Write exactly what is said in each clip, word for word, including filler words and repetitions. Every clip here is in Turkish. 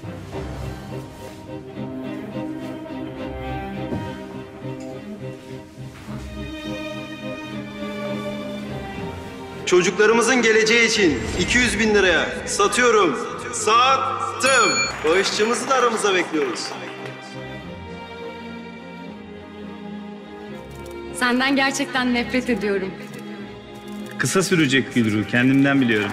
Çocuklarımızın geleceği için iki yüz bin liraya satıyorum. Sattım. Bağışçımızı da aramıza bekliyoruz. Senden gerçekten nefret ediyorum. Kısa sürecek Gülru, kendimden biliyorum.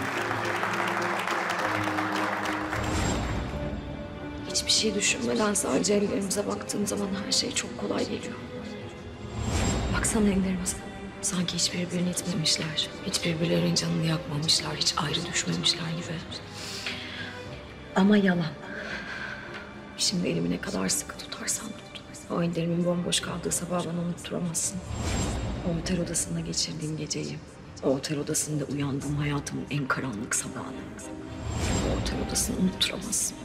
Hiçbir şey düşünmeden sadece ellerimize baktığım zaman her şey çok kolay geliyor. Baksana ellerimize. Sanki hiç birbirini itmemişler. Hiç birbirlerinin canını yakmamışlar. Hiç ayrı düşmemişler gibi. Ama yalan. Şimdi elimi ne kadar sıkı tutarsan tut. O ellerimin bomboş kaldığı sabahı bana unutturamazsın. O otel odasında geçirdiğim geceyi. O otel odasında uyandığım hayatımın en karanlık sabahını. O otel odasını unutturamazsın.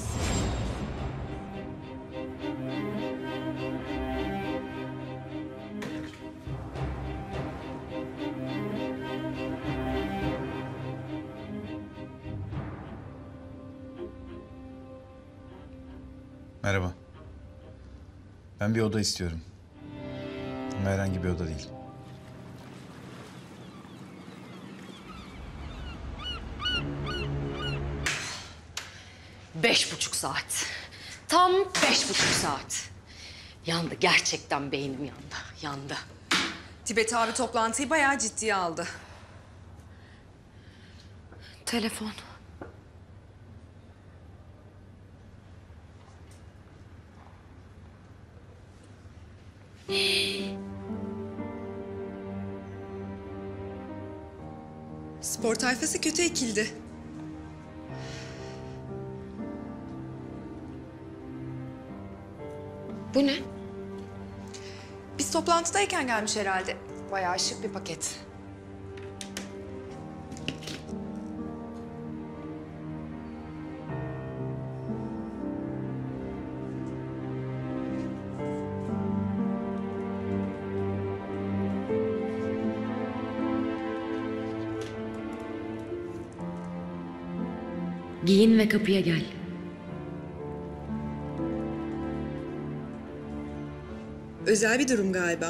Merhaba. Ben bir oda istiyorum. Ama herhangi bir oda değil. Beş buçuk saat. Tam beş buçuk saat. Yandı, gerçekten beynim yandı, yandı. Tibet abi toplantıyı bayağı ciddiye aldı. Telefon. Spor tayfası kötü ekildi. Bu ne? Biz toplantıdayken gelmiş herhalde. Bayağı şık bir paket. Giyin ve kapıya gel. Özel bir durum galiba.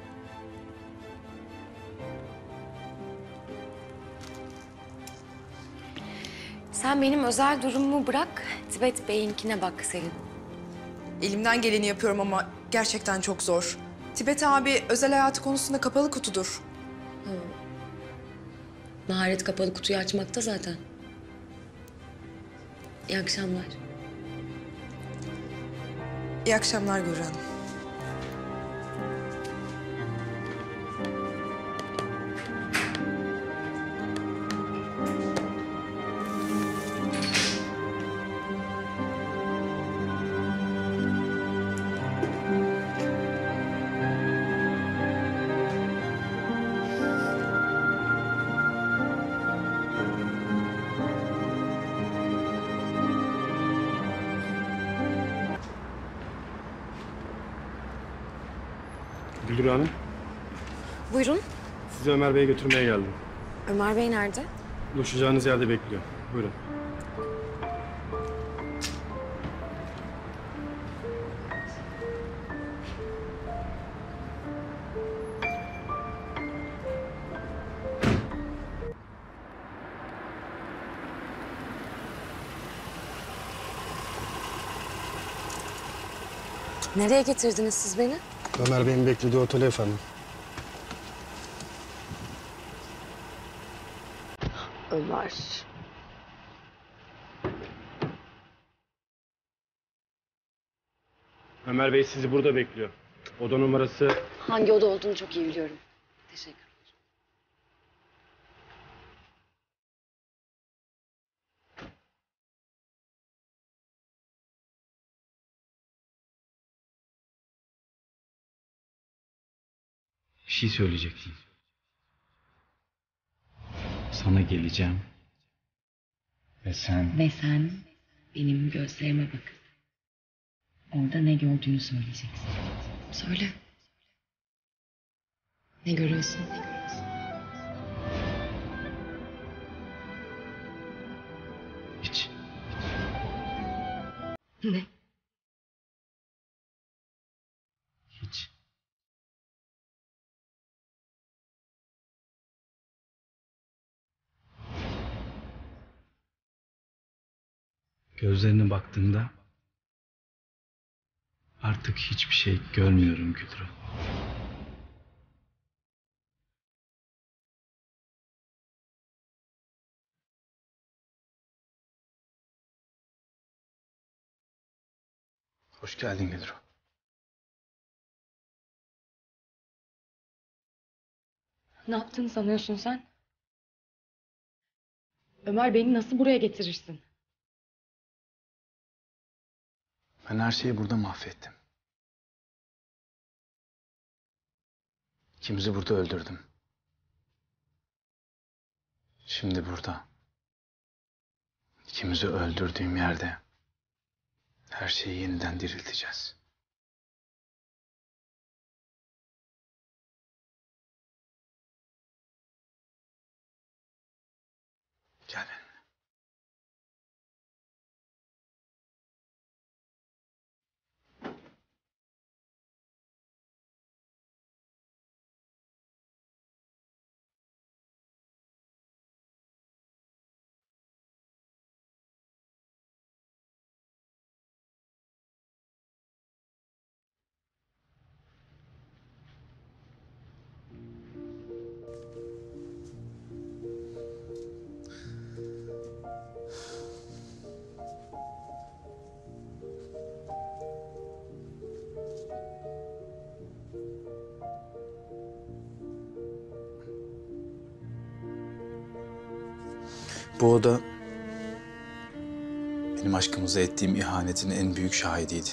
Sen benim özel durumumu bırak, Tibet Bey'inkine bak Selin. Elimden geleni yapıyorum ama gerçekten çok zor. Tibet abi özel hayatı konusunda kapalı kutudur. Maharet kapalı kutuyu açmakta zaten. İyi akşamlar. İyi akşamlar Gülru Hanım. Gülru Hanım, Buyurun. sizi Ömer Bey'e götürmeye geldim. Ömer Bey nerede? Buluşacağınız yerde bekliyor. Buyurun. Nereye getirdiniz siz beni? Ömer Bey'in beklediği otele efendim. Ömer. Ömer Bey sizi burada bekliyor. Oda numarası... Hangi oda olduğunu çok iyi biliyorum. Teşekkür. Bir şey söyleyecektim. Sana geleceğim. Ve sen... Ve sen benim gözlerime bak. Orada ne gördüğünü söyleyeceksin. Söyle. Ne görüyorsun? Ne görüyorsun? Hiç. Ne? Hiç. Gözlerine baktığımda artık hiçbir şey görmüyorum Güdürü. Hoş geldin Güdürü. Ne yaptığını sanıyorsun sen? Ömer, beni nasıl buraya getirirsin? Ben her şeyi burada mahvettim. İkimizi burada öldürdüm. Şimdi burada. İkimizi öldürdüğüm yerde her şeyi yeniden dirilteceğiz. Gel benimle. Bu oda benim aşkımıza ettiğim ihanetin en büyük şahidiydi.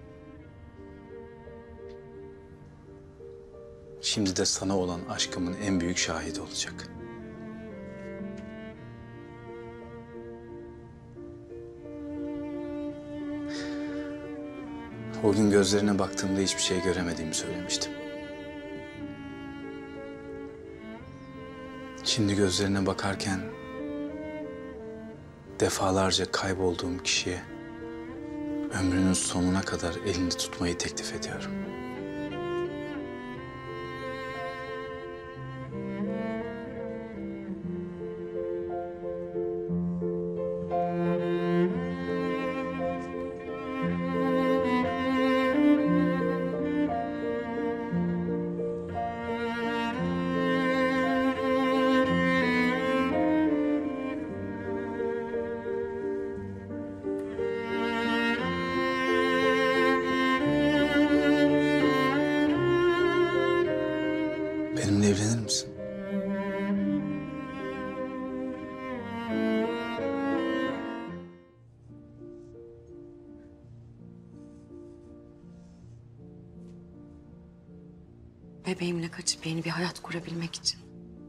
Şimdi de sana olan aşkımın en büyük şahidi olacak. O gün gözlerine baktığımda hiçbir şey göremediğimi söylemiştim. Şimdi gözlerine bakarken defalarca kaybolduğum kişiye ömrünün sonuna kadar elini tutmayı teklif ediyorum. Benimle evlenir misin? Bebeğimle kaçıp yeni bir hayat kurabilmek için.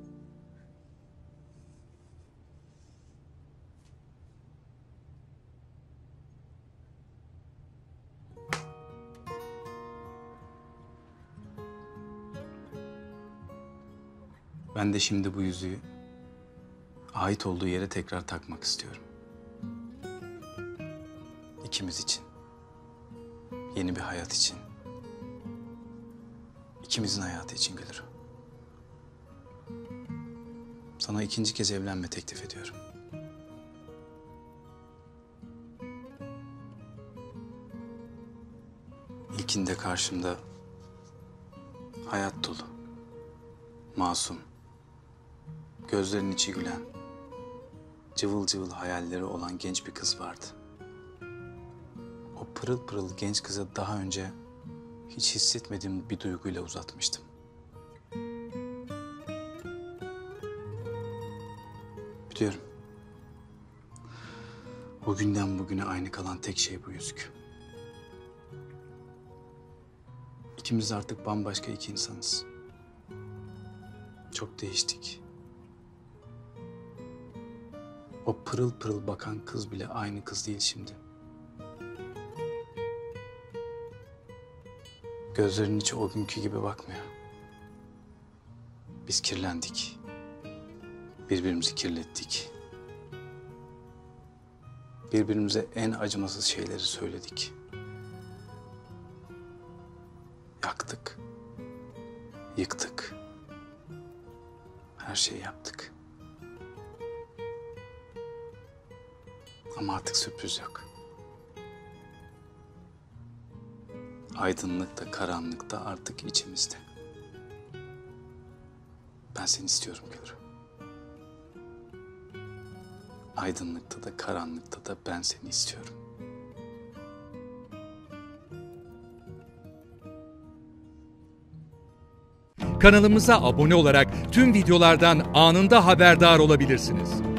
Ben de şimdi bu yüzüğü ait olduğu yere tekrar takmak istiyorum. İkimiz için. Yeni bir hayat için. İkimizin hayatı için Gülür. Sana ikinci kez evlenme teklif ediyorum. İlkinde karşımda hayat dolu, masum, gözlerinin içi gülen, cıvıl cıvıl hayalleri olan genç bir kız vardı. O pırıl pırıl genç kıza daha önce hiç hissetmediğim bir duyguyla uzatmıştım. Biliyorum. O günden bugüne aynı kalan tek şey bu yüzük. İkimiz de artık bambaşka iki insanız. Çok değiştik. O pırıl pırıl bakan kız bile aynı kız değil şimdi. Gözlerinin içi o günkü gibi bakmıyor. Biz kirlendik. Birbirimizi kirlettik. Birbirimize en acımasız şeyleri söyledik. Yaktık. Yıktık. Her şeyi yaptık. Ama artık sürpriz yok. Aydınlık da karanlık da artık içimizde. Ben seni istiyorum Gülru. Aydınlıkta da karanlıkta da ben seni istiyorum. Kanalımıza abone olarak tüm videolardan anında haberdar olabilirsiniz.